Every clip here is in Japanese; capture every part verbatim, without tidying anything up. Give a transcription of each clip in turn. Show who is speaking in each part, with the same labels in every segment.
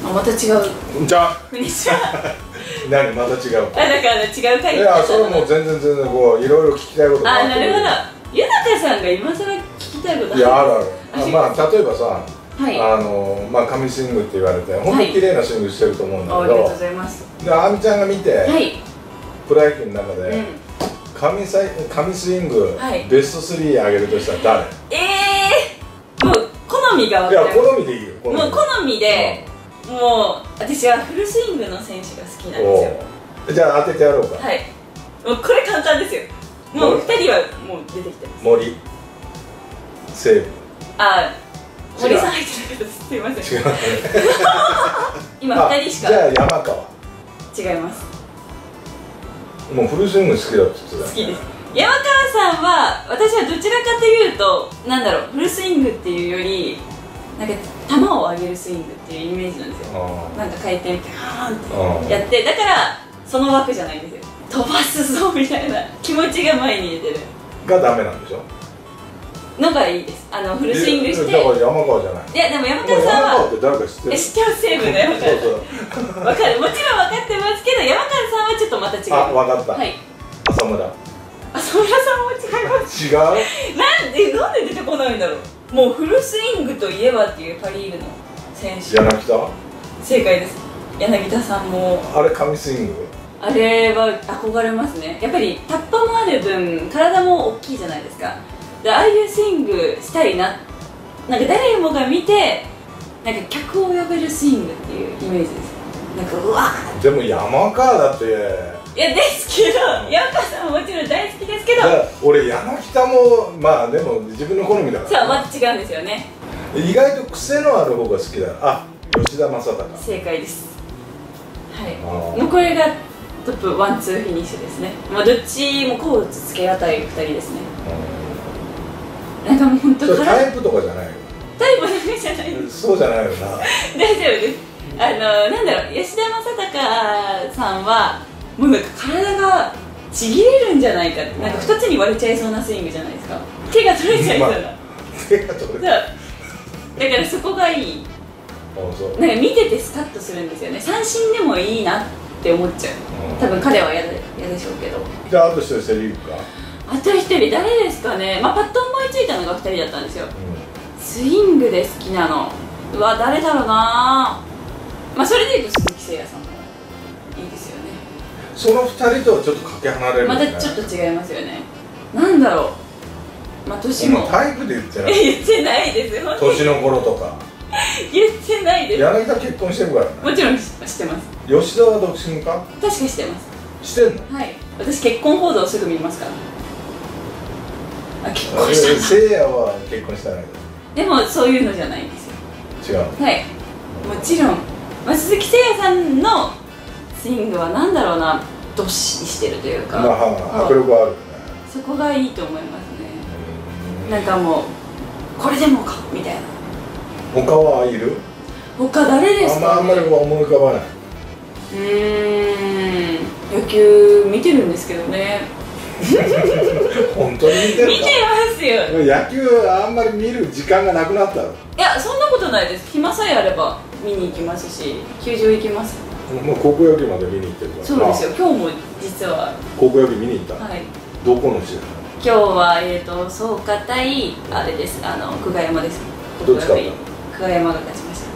Speaker 1: あ、また違う。
Speaker 2: じゃあ
Speaker 1: こんにちは。
Speaker 2: 何また違う
Speaker 1: あ、だから違う回。
Speaker 2: いや、それもう全然全然こういろいろ聞きたいことがあって。
Speaker 1: あ、なるほど。豊さんが今更聞きたいことある。
Speaker 2: いや、あるある。まあ例えばさ、
Speaker 1: はい、
Speaker 2: あのまあ神スイングって言われて本当に綺麗なスイングしてると思うんだけど、
Speaker 1: ありがとうございます。
Speaker 2: であみちゃんが見て、
Speaker 1: はい、
Speaker 2: プロ野球の中で、うん、神サイ神スイング、はい、ベストスリー上げるとしたら誰？
Speaker 1: ええー、もう好みが分かる。
Speaker 2: いや、好みでいいよ。
Speaker 1: もう好みで、うん、もう私はフルスイングの選手が好きなんですよ。
Speaker 2: じゃあ当ててやろうか。
Speaker 1: はい、もうこれ簡単ですよ。もうふたりはもう出てきてます。
Speaker 2: 森、西武。
Speaker 1: あ、森さん入ってなかったです。すいません。違う。今ふたりしか。
Speaker 2: じゃあ山川。
Speaker 1: 違います。
Speaker 2: もうフルスイング好きだって言ってた。
Speaker 1: 好きです。山川さんは私はどちらかというと、なんだろう、フルスイングっていうよりなんか球を上げるスイングっていうイメージなんですよ。なんか回転ってハーンってやって、だからその枠じゃないんですよ。飛ばすぞみたいな気持ちが前に出てる
Speaker 2: がダメなんでしょ
Speaker 1: のがいいです。あのフルスイングして。
Speaker 2: だから山川じゃない。
Speaker 1: いや、でも山川さんは
Speaker 2: 山川って誰か知ってる？
Speaker 1: え、知ってます。西武の山川さん。わかる、もちろん分かってますけど、山川さんはちょっとまた違う。
Speaker 2: あ、分かった。
Speaker 1: はい、
Speaker 2: 浅村。
Speaker 1: 浅村さんも違います。
Speaker 2: 違う？
Speaker 1: なんで、なんで出てこないんだろう。もうフルスイングといえばっていうパ・リーグの選手。
Speaker 2: 柳田？
Speaker 1: 正解です。柳田さんも
Speaker 2: あれ神スイング？
Speaker 1: あれは憧れますね。やっぱりタッパもある分体も大きいじゃないですか。で、ああいうスイングしたいな、なんか誰もが見てなんか客を呼べるスイングっていうイメージです。なんかうわー。
Speaker 2: でも山川だって。
Speaker 1: いや、ですけど、山川さんももちろん大好きですけど、
Speaker 2: 俺柳田もまあでも自分の好みだから、
Speaker 1: そう、また違うんですよね。
Speaker 2: 意外と癖のある方が好きだ。あ、吉田正尚。正
Speaker 1: 解です。はい、もうこれがトップワンツーフィニッシュですね。まあどっちもコーツつけがたいふたりですね。なんかもう本当
Speaker 2: タイプとかじゃないよ。
Speaker 1: タイプだけじゃないです。
Speaker 2: そうじゃないよな。
Speaker 1: 大丈夫です。あの、なんだろう、吉田正尚さんはもうなんか体がちぎれるんじゃないかって、なんかふたつに割れちゃいそうなスイングじゃないですか。手が取れちゃいそうな、まあ、
Speaker 2: 手が取れちゃう。
Speaker 1: だからそこがいい。なんか見ててスカッとするんですよね。三振でもいいなって思っちゃう。多分彼は嫌でしょうけど。
Speaker 2: じゃああと一人セ・リーグか。
Speaker 1: あと一人誰ですかね。まあパッと思いついたのがふたりだったんですよ、うん、スイングで好きなの。うわ、誰だろうな。まあそれでいうと鈴木誠也さんもいいですよね。
Speaker 2: そのふたりとはちょっとかけ離れる、ね、
Speaker 1: またちょっと違いますよね。なんだろう、まあ年も
Speaker 2: タイプで言ってない
Speaker 1: 言ってないですよ。
Speaker 2: 年の頃とか
Speaker 1: 言ってないです。
Speaker 2: 柳田結婚してるからね。
Speaker 1: もちろん知ってます。
Speaker 2: 吉田は独身か。
Speaker 1: 確か知ってます。
Speaker 2: してんの？
Speaker 1: はい、私結婚報道すぐ見ますから。あ、結婚したんだ。
Speaker 2: せいやは結婚してない。
Speaker 1: でもそういうのじゃないんですよ。
Speaker 2: 違う。
Speaker 1: はい、もちろん、まあ、鈴木誠也さんのスイングはなんだろうな、どっしりしてるというか、
Speaker 2: まあ迫力はあるよね。
Speaker 1: そこがいいと思いますね。なんかもうこれでもかみたいな。
Speaker 2: 他はいる？
Speaker 1: 他誰ですかね。
Speaker 2: あんま、あんまり思い浮かばない。
Speaker 1: うーん、野球見てるんですけどね。
Speaker 2: 本当に見てるか？
Speaker 1: 見てますよ。
Speaker 2: 野球あんまり見る時間がなくなったの？
Speaker 1: いや、そんなことないです。暇さえあれば見に行きますし、球場行きます。
Speaker 2: もう高校野球まで見に行ってるから。
Speaker 1: そうですよ。今日も実は
Speaker 2: 高校野球見に行った。
Speaker 1: はい。
Speaker 2: どこの試合？
Speaker 1: 今日はえっと創価対あれです。あの久我山です。
Speaker 2: どっちか。
Speaker 1: 久我山が勝ちました。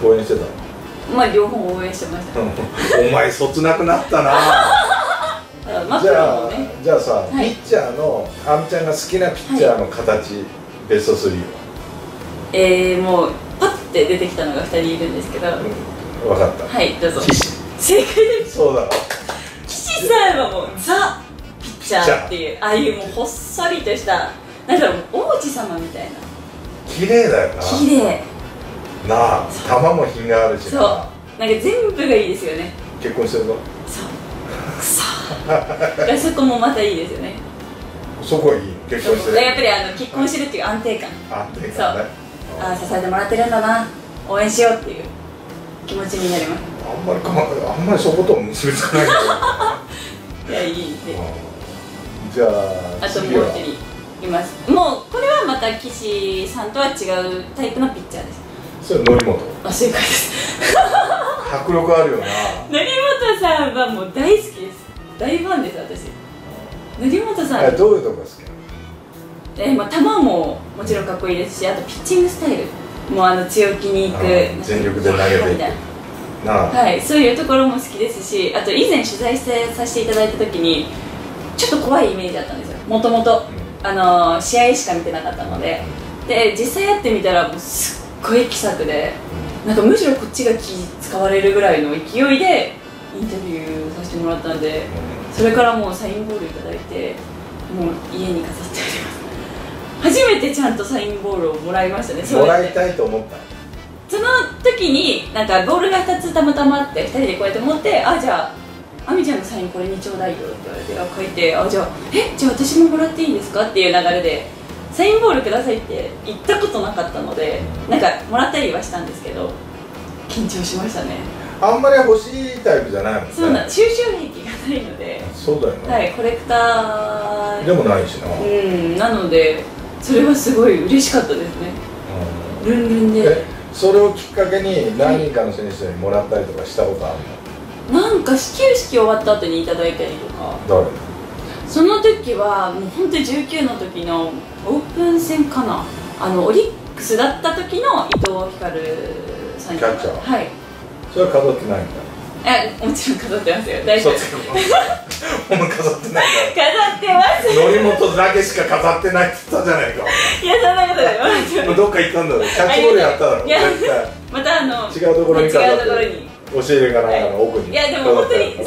Speaker 2: 応援してた。
Speaker 1: まあ両方応援してました。
Speaker 2: お前そつなくなったな。じゃあ、じゃあさ、はい、ピッチャーのあみちゃんが好きなピッチャーの形、はい、ベストスリーは？え
Speaker 1: ー、もうパッて出てきたのがふたりいるんですけど、うん、
Speaker 2: 分かった。
Speaker 1: はい、どうぞ。
Speaker 2: 岸。
Speaker 1: 正解です。
Speaker 2: そうだ。
Speaker 1: 岸さんはもうザ・ピッチャーっていう、ああいうもうほっそりとしたなんだろう、王子様みたいな。
Speaker 2: 綺麗だよな。
Speaker 1: 綺麗
Speaker 2: なあ、球も品があるしな。
Speaker 1: そう、なんか全部がいいですよね。
Speaker 2: 結婚してるの？
Speaker 1: そう。くそー。そこもまたいいですよね。
Speaker 2: そこはいい。結婚してる。
Speaker 1: やっぱりあの結婚してるっていう安定感。
Speaker 2: 安定感ね。
Speaker 1: そう。ああ、支えてもらってるんだな。応援しようっていう気持ちになります。
Speaker 2: あんまりか、あんまりそことは結びつかないから。
Speaker 1: いや、いいですね。
Speaker 2: じゃあ、
Speaker 1: あともう一人います。もうこれはまた岸さんとは違うタイプのピッチャーです。
Speaker 2: それ則本。
Speaker 1: あ、正解です。
Speaker 2: 迫力あるよな。
Speaker 1: 則本さんはもう大好きです。大ファンです、私。則本さん、
Speaker 2: どういうとこが好きなの？
Speaker 1: えーまあ、球ももちろんかっこいいですし、あとピッチングスタイルもうあの強気にいく、
Speaker 2: 全力で投げていくな、
Speaker 1: はい、そういうところも好きですし、あと以前取材してさせていただいた時にちょっと怖いイメージだったんですよ、もともと試合しか見てなかったので。で実際やってみたらもうすっごい気さくで、なんかむしろこっちが気使われるぐらいの勢いでインタビューさせてもらったんで、それからもうサインボールいただいて、もう家に飾ってあります。初めてちゃんとサインボールをもらいましたね。
Speaker 2: もらいたいと思った。
Speaker 1: その時になんかボールがふたつたまたまあってふたりでこうやって持って、あ、じゃああみちゃんのサインこれにちょうだいよって言われて、あ、書いて、あ、じゃあえじゃあ私ももらっていいですかっていう流れでサインボールくださいって言ったことなかったので、なんかもらったりはしたんですけど緊張しましたね。
Speaker 2: あんまり欲しいタイプじゃないもんね。
Speaker 1: そうな、収集癖がないので。
Speaker 2: そうだよね。
Speaker 1: はい、コレクター
Speaker 2: でもないしな。
Speaker 1: うん、なのでそれはすごい嬉しかったですね。ルンルンで。
Speaker 2: それをきっかけに何人かの選手にもらったりとかしたことある
Speaker 1: の？なんか始球式終わった後にいただいたりとか。
Speaker 2: 誰？
Speaker 1: その時はもう本当にじゅうきゅうの時のオープン戦かな、あのオリックスだった時の伊藤光さんに。キャッチャー。はい。
Speaker 2: それは飾ってないんだ。
Speaker 1: え、もちろん飾ってますよ。大丈夫。
Speaker 2: お前飾ってない
Speaker 1: から。飾ってます。
Speaker 2: 則本だけしか飾ってないって言ったじゃないか。
Speaker 1: いや、そんなことない。
Speaker 2: どっか行ったんだろう。キャッチボールやっただろう。絶対。
Speaker 1: またあの
Speaker 2: 違うところに飾って。
Speaker 1: 違うところに。
Speaker 2: 押し入れかなんかの奥に。
Speaker 1: いやでも本当に。い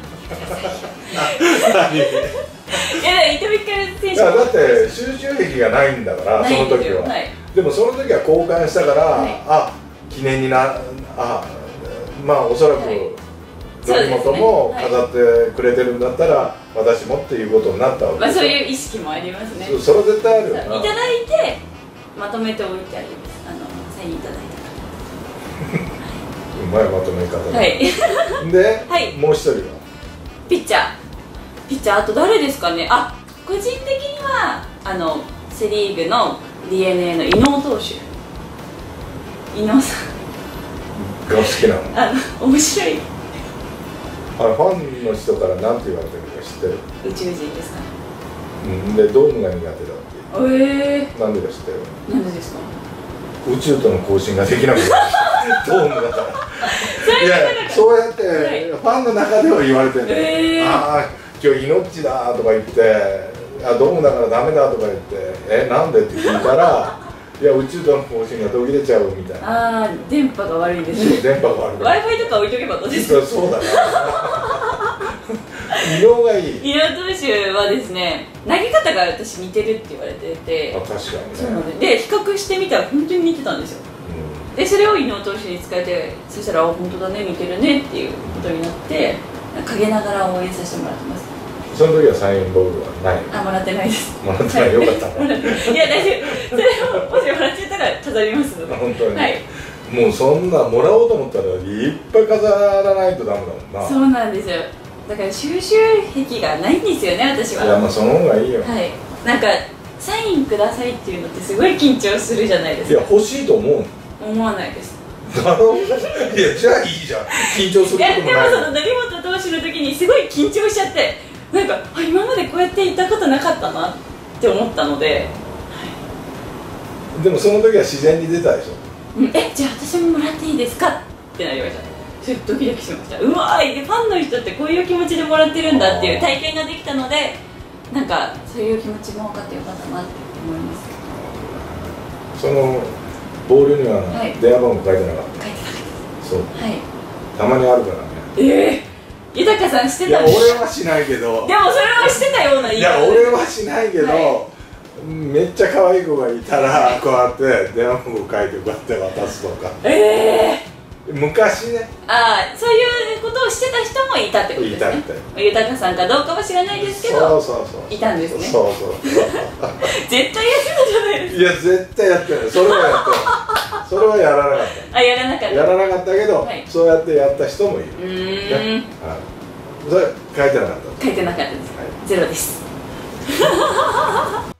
Speaker 1: や、伊藤光選手。
Speaker 2: だって収集癖がないんだから、その時は。でもその時は交換したから、あ、記念にな、あ、まあおそらく則本も飾ってくれてるんだったら私もっていうことになったわけです。
Speaker 1: まあそういう意識もありますね。
Speaker 2: それは絶対あるよな。
Speaker 1: いただいてまとめておいてあります。あのサインいただいたから。
Speaker 2: うまいまとめ方。
Speaker 1: はい。
Speaker 2: で、
Speaker 1: はい、
Speaker 2: もう一人は
Speaker 1: ピッチャー。ピッチャーあと誰ですかね。あ、個人的にはあのセリーグの ディーエヌエー の伊能投手。伊能さん。
Speaker 2: が好きなの？
Speaker 1: あの面白い。
Speaker 2: あれファンの人から何て言われてるか知ってる？
Speaker 1: 宇宙人ですか。
Speaker 2: うん、でドームが苦手だって。
Speaker 1: ええー。
Speaker 2: なんでか知ってる？
Speaker 1: なんでですか？
Speaker 2: 宇宙との交信ができなくなる。ドームだから。いや、そうやってファンの中では言われてるんだよ。えー、ああ、今日命だとか言って、あ、ドームだからダメだとか言って、え、なんでって聞いたら。いや、宇宙との交信が途切れちゃうみたいな。
Speaker 1: ああ、電波が悪いんですね。
Speaker 2: 電波が悪い。
Speaker 1: Wi-Fi とか置いとけばどうですか？
Speaker 2: そうだな。伊能がいい。
Speaker 1: 伊能投手はですね、投げ方が私似てるって言われてて。
Speaker 2: あ、確かにね。
Speaker 1: そうなんで、で比較してみたら本当に似てたんですよ。うん、でそれを伊能投手に使えて、そしたらあ、本当だね、似てるねっていうことになって、陰ながら応援させてもらってます。
Speaker 2: その時はサインボールはない？
Speaker 1: あ、もらってないです。
Speaker 2: もらってない、よかったね。
Speaker 1: いや、大丈夫。それをもしもらっちゃったら飾りますので。
Speaker 2: 本当に。
Speaker 1: はい。
Speaker 2: もうそんなもらおうと思ったらいっぱい飾らないとダメだもんな。
Speaker 1: そうなんですよ。だから収集癖がないんですよね、私は。
Speaker 2: いや、まあその方がいいよ。
Speaker 1: はい。なんかサインくださいっていうのってすごい緊張するじゃないですか。
Speaker 2: いや、欲しいと思う。
Speaker 1: 思わないです。
Speaker 2: なるほど。いや、じゃあいいじゃん。緊張することもない。
Speaker 1: いや、でもその則本投手の時にすごい緊張しちゃって、なんかあ、今までこうやって言ったことなかったなって思ったので。
Speaker 2: はい、でもその時は自然に出たでしょ。
Speaker 1: うん、え、じゃあ私ももらっていいですかってなりました。ちょっとドキドキしました。うわーい、でファンの人ってこういう気持ちでもらってるんだっていう体験ができたので、なんかそういう気持ちも分かってよかったなって思います。
Speaker 2: そのボールには電話番号書いてなかった。
Speaker 1: 書いてなかった。
Speaker 2: そう。
Speaker 1: はい。
Speaker 2: たまにあるからね。
Speaker 1: ええー、豊さんしてたんですか？
Speaker 2: いや、俺はしないけど。
Speaker 1: でもそれはしてたような。
Speaker 2: いや、俺はしないけど、はい、めっちゃ可愛い子がいたらこうやって電話番号書いてこうやって渡すとか。ええー。昔ね。
Speaker 1: ああ、そういうことをしてた人もいたってことですね。いたいた。豊さんかどうかは知らないですけど、そうそうそう、いたんですね。
Speaker 2: そうそう絶対やって
Speaker 1: たじゃないですか。い
Speaker 2: や、絶対やってない。それはやってない。それはやらなかった。
Speaker 1: あ、やらなかった。
Speaker 2: やらなかったけど、はい、そうやってやった人もいる。うーん、ね、はい、それ書いてなかった。
Speaker 1: 書いてなかったです。はい、ゼロです。